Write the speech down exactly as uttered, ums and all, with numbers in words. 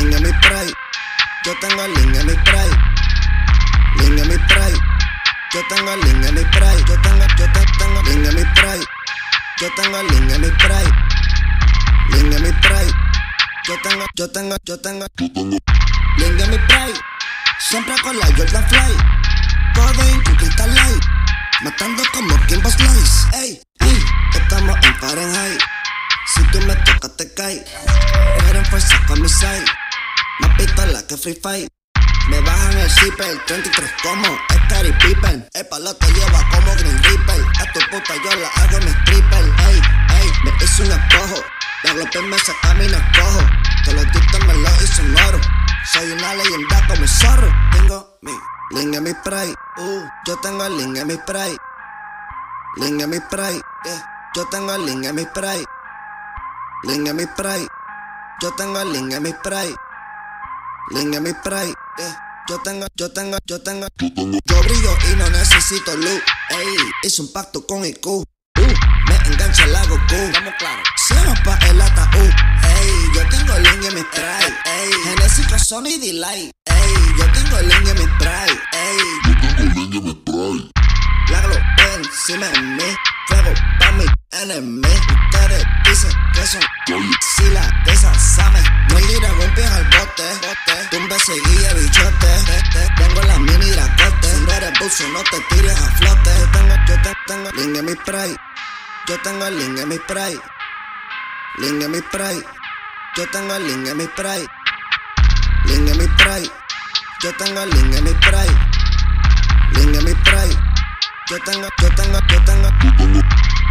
Link en mi spray. Yo tengo link en mi spray. Link en mi spray. Yo tengo link en mi spray. Yo tengo, yo te, tengo link en mi spray. Yo tengo link en mi spray. Link en mi spray. Yo tengo, yo tengo, yo tengo, yo tengo link en mi spray. Siempre con la Jordan Fly. Codeine con Crystal Light. Matando como Kimbo Slice. Ey, ey, estamos en Fahrenheit. Si tú me tocas te caes. Quieren fuerza con mi side. Más pistola que Free Fight. Me bajan el zipper, treinta y tres como Scary Pippen. El palo te lleva como Green Reaper. A tu puta yo la hago en stripper. Ey, ey, me hizo un espojo. La golpe me saca mi no escojo. Todos los discos me lo hizo un oro. Soy una leyenda como el zorro. Tengo mi link en mi spray. Uh, yo tengo el link en mi spray. Link en mi spray. Yeah. Yo tengo el link en mi spray. Link en mi spray. Yo tengo el link en mi spray. Link en mi spray. Yeah. Yo tengo, yo tengo, yo tengo, yo tengo. Yo brillo y no necesito luz. Ey, hice un pacto con I Q. Uh, me engancha el Goku. Estamos claros. Cero pa' el ataúd. Ey, yo tengo link en mi spray. Ey, Genesis con Sony Delay. Ey, yo tengo link en mi spray. Ey, yo tengo link en mi spray. La globo encima de mí. Fuego pa' mi enemy. Ustedes dicen que son si la desasame. No irá con pies al bote. Tumbe seguía bichote. Tengo la mini dracote. Si no eres buzo no te tires a flote. Yo tengo, yo te, tengo link en mi spray. Yo tengo el link en mi spray. Link en mi spray. Yo tengo el link en mi spray. Link en mi spray. Yo tengo el link en mi spray. Link en mi spray. Yo tengo, yo tengo, yo tengo, yo tengo.